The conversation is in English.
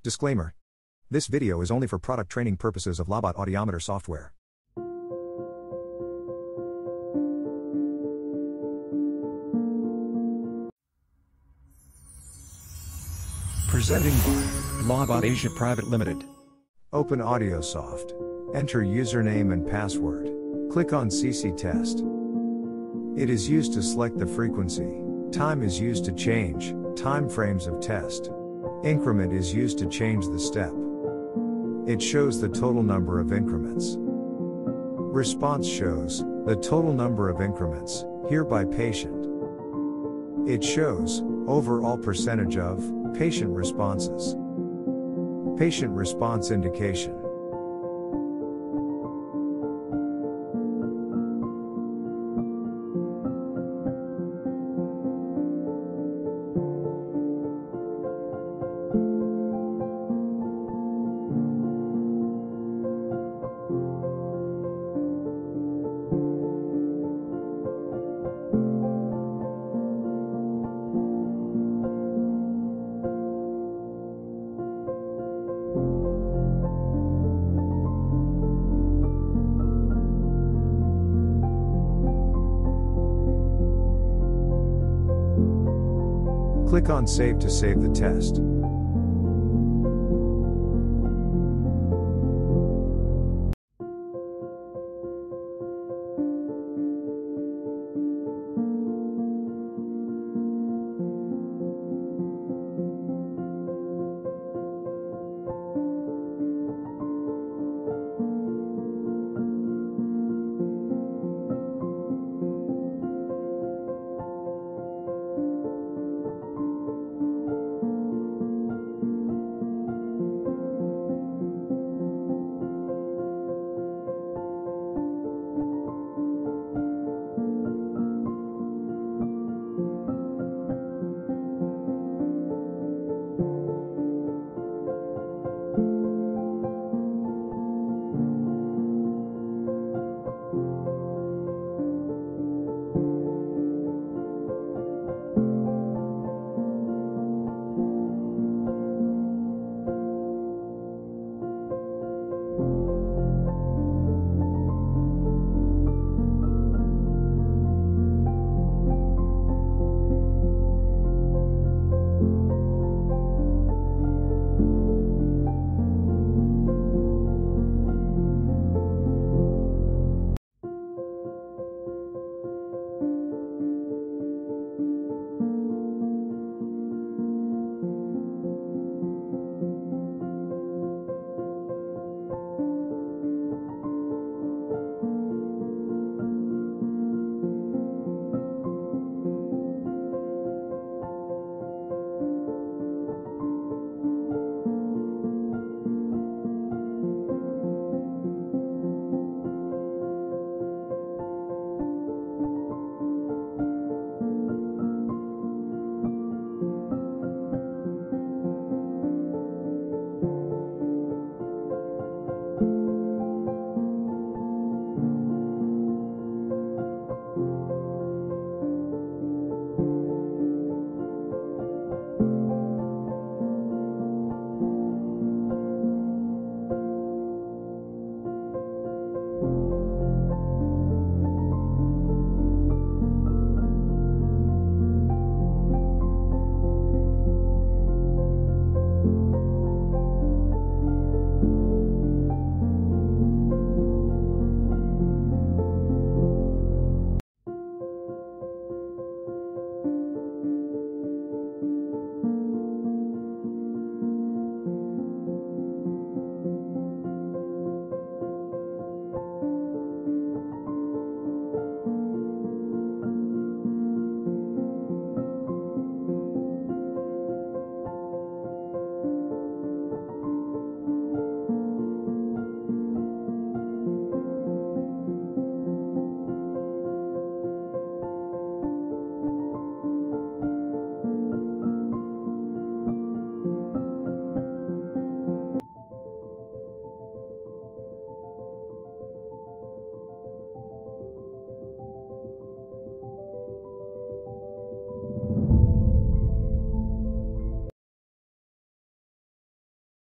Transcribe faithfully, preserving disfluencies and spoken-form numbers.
Disclaimer. This video is only for product training purposes of Labot audiometer software. Presenting by Labot Asia Private Limited. Open Audiosoft. Enter username and password. Click on S I S I test. It is used to select the frequency. Time is used to change time frames of test. Increment is used to change the step. It shows the total number of increments. Response shows the total number of increments, here by patient. It shows overall percentage of patient responses. Patient response indication. Click on Save to save the test.